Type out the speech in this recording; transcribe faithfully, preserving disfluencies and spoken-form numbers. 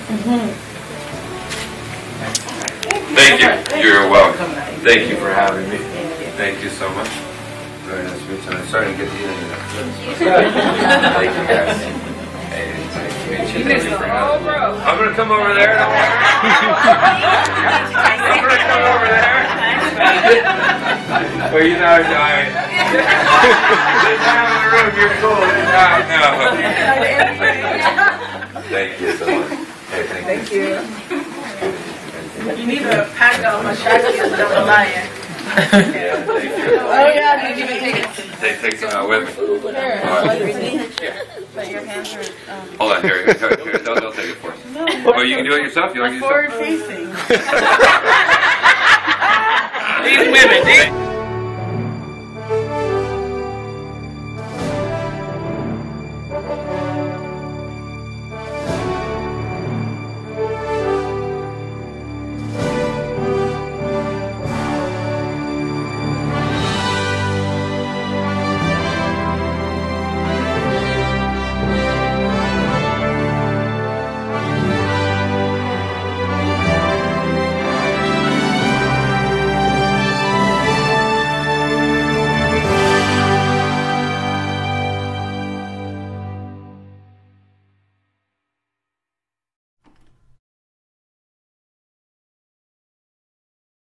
Mm-hmm. Thank you. You're welcome. Thank you for having me. Thank you so much. Very nice to meet you. I'm starting to get the evening. Thank you guys. Hey, nice to meet you. Thank you for having me. I'm going to come over there. Don't worry. I'm going to come over there. Well, you know, I... This time in the room, you're cool. This time, no. Thank you so much. Hey, thank, Thank you. you. You need to pack up my shackles and I'm lying. Yeah, thank you. Oh yeah, did you take it? Take, take some out with me. Sure. All right. But your hands are. Um, Hold on, here, here, here, here. They'll, they'll take it for us. no. Oh, you can do it yourself? You like it yourself? Forward facing. These women, these